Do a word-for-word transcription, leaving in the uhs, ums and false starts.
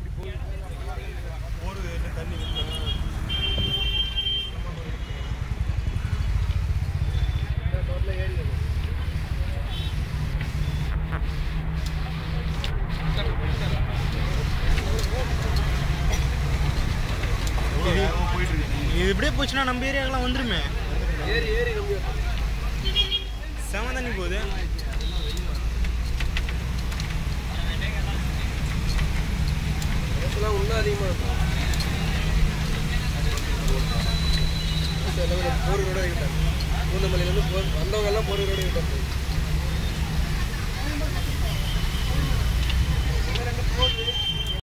இது இப்படியே போச்சுன்னா நம்ம ஏரியாக்கெல்லாம் வந்துருமே. ஏரி ஏரி நம்ம செம தண்ணி போகுது. இதெல்லாம் இன்னும் அதிகமாக இருக்கும். போரூரோட கிட்டாங்க. பூந்தமல்லியிலேருந்து போ வந்தவங்க எல்லாம் போரூரோட கிட்டாங்க.